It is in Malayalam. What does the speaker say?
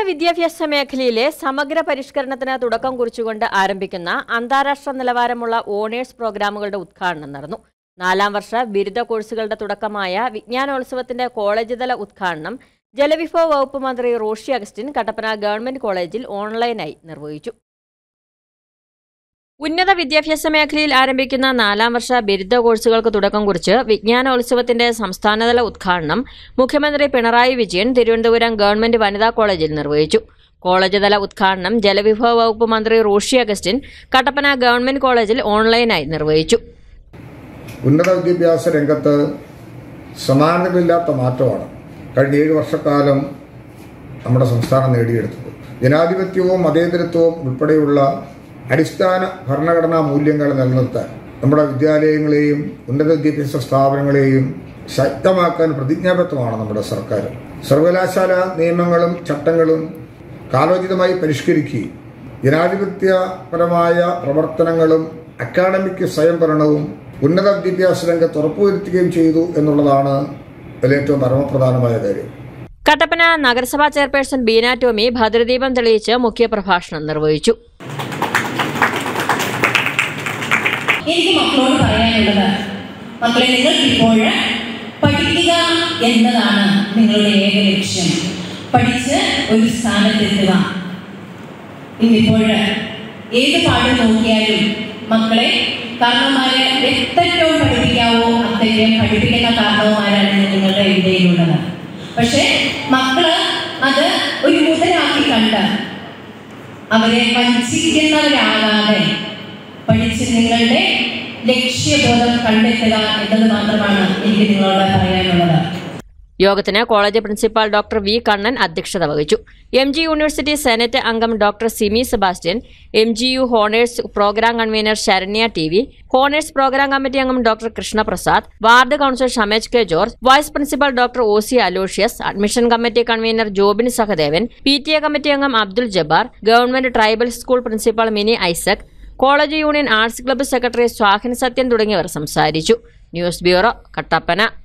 വിദ്യാഭ്യാസ മേഖലയിലെ സമഗ്ര പരിഷ്കരണത്തിന് തുടക്കം കുറിച്ചുകൊണ്ട് ആരംഭിക്കുന്ന അന്താരാഷ്ട്ര നിലവാരമുള്ള ഓണേഴ്സ് പ്രോഗ്രാമുകളുടെ ഉദ്ഘാടനം നടന്നു. 4ാം വർഷ ബിരുദ കോഴ്സുകളുടെ തുടക്കമായ വിജ്ഞാനോത്സവത്തിന്റെ കോളേജ് തല ഉദ്ഘാടനം ജലവിഭവ വകുപ്പ് മന്ത്രി റോഷി അഗസ്റ്റിൻ കട്ടപ്പന ഗവൺമെന്റ് കോളേജിൽ ഓൺലൈനായി നിർവഹിച്ചു. ഉന്നത വിദ്യാഭ്യാസ മേഖലയിൽ ആരംഭിക്കുന്ന 4ാം വർഷ ബിരുദ കോഴ്സുകൾക്ക് തുടക്കം കുറിച്ച് വിജ്ഞാനോത്സവത്തിന്റെ സംസ്ഥാനതല ഉദ്ഘാടനം മുഖ്യമന്ത്രി പിണറായി വിജയൻ തിരുവനന്തപുരം ഗവൺമെന്റ് വനിതാ കോളേജിൽ നിർവഹിച്ചു. കോളേജ് തല ഉദ്ഘാടനം ജലവിഭവ വകുപ്പ് മന്ത്രി റോഷി അഗസ്റ്റിൻ കട്ടപ്പന ഗവൺമെന്റ് കോളേജിൽ ഓൺലൈനായി നിർവഹിച്ചു. ഉന്നത വിദ്യാഭ്യാസ രംഗത്ത് സമാനതകളില്ലാത്ത മാറ്റമാണ് കഴിഞ്ഞ 7 വർഷക്കാലം നമ്മുടെ സംസ്ഥാനം നേടിയെടുത്തത്. ജനാധിപത്യവും മതേതരത്വവും ഉൾപ്പെടെയുള്ള അടിസ്ഥാന ഭരണഘടനാ മൂല്യങ്ങൾ നിലനിർത്താൻ നമ്മുടെ വിദ്യാലയങ്ങളെയും ഉന്നത വിദ്യാഭ്യാസ സ്ഥാപനങ്ങളെയും ശക്തമാക്കാൻ പ്രതിജ്ഞാബദ്ധമാണ് നമ്മുടെ സർക്കാർ. സർവകലാശാല നിയമങ്ങളും ചട്ടങ്ങളും കാലോചിതമായി പരിഷ്കരിക്കുകയും ജനാധിപത്യപരമായ പ്രവർത്തനങ്ങളും അക്കാഡമിക് സ്വയംഭരണവും ഉന്നത വിദ്യാഭ്യാസ രംഗത്ത് ഉറപ്പുവരുത്തുകയും ചെയ്തു എന്നുള്ളതാണ് ഏറ്റവും പരമപ്രധാനമായ കാര്യം. കട്ടപ്പന നഗരസഭാ ചെയർപേഴ്സൺ ബീന ടോമി ഭദ്രദീപം തെളിയിച്ച് മുഖ്യപ്രഭാഷണം നിർവഹിച്ചു. എനിക്ക് മക്കളോട് പറയാനുള്ളത്, മക്കളെ, നിങ്ങൾക്കിപ്പോൾ പഠിക്കുക എന്നതാണ് നിങ്ങളുടെ ഏക ലക്ഷ്യം. പഠിച്ച് ഒരു സ്ഥാനത്തെത്തുക. ഇന്നിപ്പോൾ ഏത് പാഠം നോക്കിയാലും മക്കളെ കാരണവന്മാരെ എത്രത്തോളം പഠിപ്പിക്കാവോ അത്രയും പഠിപ്പിക്കുന്ന കാരണവന്മാരാണ് നിങ്ങളുടെ ഇടയിലുള്ളത്. പക്ഷെ മക്കള് അത് ഒരു മുതലാക്കി കണ്ട് അവരെ വഞ്ചിക്കുന്നവരാകാതെ പഠിച്ച് നിങ്ങളുടെ ലക്ഷ്യബോധം കണ്ടെത്തുക എന്നത് മാത്രമാണ് എനിക്ക് നിങ്ങളോട് പറയാനുള്ളത്. യോഗത്തിന് college principal doctor V Kannan അധ്യക്ഷത വഹിച്ചു. MG യൂണിവേഴ്സിറ്റി സെനറ്റ് അംഗം doctor Simi Sebastian, MGU honours programme convener Saranya TV, honours programme committee അംഗം doctor Krishnaprasad, ward councillor Shamej K George, vice principal doctor OC Aloysius, admission committee convener Jobin Sahadevan, PTA committee അംഗം Abdul Jabbar, government tribal school principal Mini Isaac, college union arts club secretary Swahin Sathyan തുടങ്ങിയവർ സംസാരിച്ചു. News bureau, Kattappana.